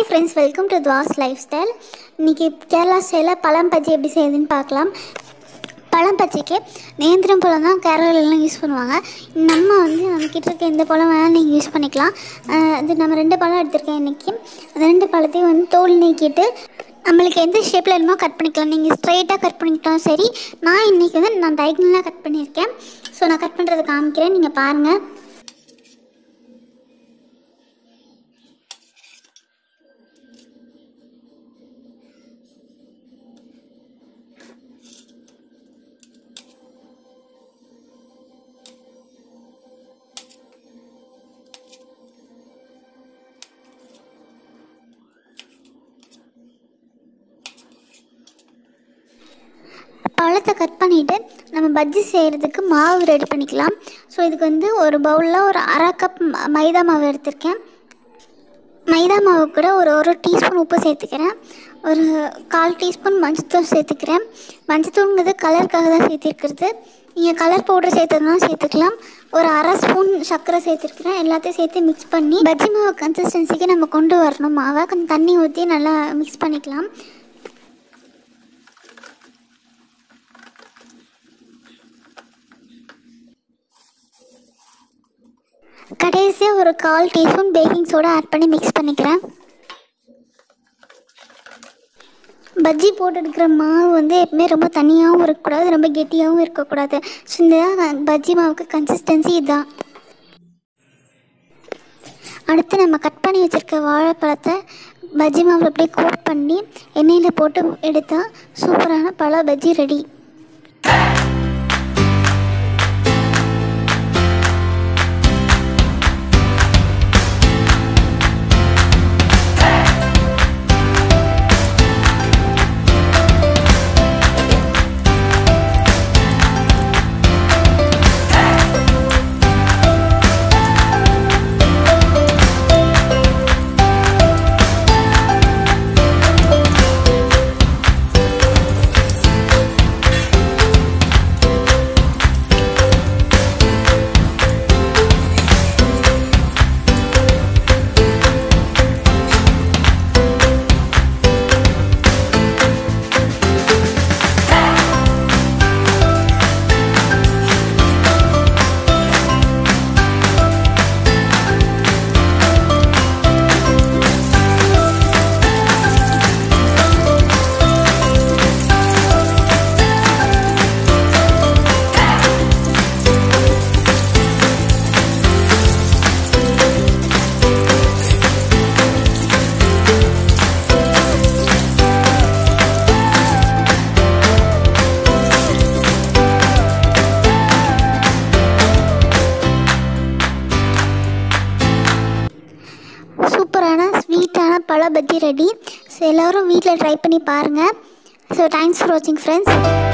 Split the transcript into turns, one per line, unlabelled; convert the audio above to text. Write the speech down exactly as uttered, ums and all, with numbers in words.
Hi friends, welcome to Dwas Lifestyle. இன்னைக்கு கேரளா ஸ்டைலில் பழம் பஜ்ஜி எப்படி செய்யுதுன்னு பார்க்கலாம். பழம் பஜ்ஜிக்கு நேந்திரம் பழம் தான் கேரளாலெலாம் யூஸ் பண்ணுவாங்க. நம்ம வந்து நம்மக்கிட்ட இருக்க எந்த பழம் வேணாலும் நீங்கள் யூஸ் பண்ணிக்கலாம். அது நம்ம ரெண்டு பழம் எடுத்திருக்கேன் இன்றைக்கி. அந்த ரெண்டு பழத்தையும் வந்து தோல் நீக்கிட்டு நம்மளுக்கு எந்த ஷேப்பில் வேணுமோ கட் பண்ணிக்கலாம். நீங்கள் ஸ்ட்ரைட்டாக கட் பண்ணிக்கிட்டோம் சரி. நான் இன்றைக்கி வந்து நான் டைகனலாக கட் பண்ணியிருக்கேன். ஸோ நான் கட் பண்ணுறதை காமிக்கிறேன், நீங்கள் பாருங்கள். பழத்தை கட் பண்ணிவிட்டு நம்ம பஜ்ஜி செய்கிறதுக்கு மாவு ரெடி பண்ணிக்கலாம். ஸோ இதுக்கு வந்து ஒரு பவுலில் ஒரு அரை கப் மைதா மாவு எடுத்திருக்கேன். மைதா மாவு கூட ஒரு ஒரு டீஸ்பூன் உப்பு சேர்த்துக்கிறேன். ஒரு கால் டீஸ்பூன் மஞ்சத்தூள் சேர்த்துக்கிறேன். மஞ்சத்தூளுங்கிறது கலருக்காக தான் சேர்த்துருக்கிறது. நீங்கள் கலர் பவுடர் சேர்த்ததுனா சேர்த்துக்கலாம். ஒரு அரை ஸ்பூன் சர்க்கரை சேர்த்துருக்கிறேன். எல்லாத்தையும் சேர்த்து மிக்ஸ் பண்ணி பஜ்ஜி மாவு கன்சிஸ்டன்சிக்கு நம்ம கொண்டு வரணும். மாவை கொஞ்சம் தண்ணி ஊற்றி நல்லா மிக்ஸ் பண்ணிக்கலாம். கடைசியாக ஒரு கால் டீஸ்பூன் பேக்கிங் சோடா ஆட் பண்ணி மிக்ஸ் பண்ணிக்கிறேன். பஜ்ஜி போட்டு எடுக்கிற மாவு வந்து எப்பவுமே ரொம்ப தண்ணியாகவும் இருக்கக்கூடாது, ரொம்ப கெட்டியாகவும் இருக்கக்கூடாது. ஸோ இந்த பஜ்ஜி மாவுக்கு கன்சிஸ்டன்சி இதுதான். அடுத்து நம்ம கட் பண்ணி வச்சுருக்க வாழைப்பழத்தை பஜ்ஜி மாவில் அப்படியே கோட் பண்ணி எண்ணெயில் போட்டு எடுத்தால் சூப்பரான பழ பஜ்ஜி ரெடி. சூப்பரான ஸ்வீட்டான பழ பஜ்ஜி ரெடி. ஸோ எல்லோரும் வீட்டில் ட்ரை பண்ணி பாருங்கள். ஸோ தேங்க்ஸ் ஃபார் வாட்சிங் ஃப்ரெண்ட்ஸ்.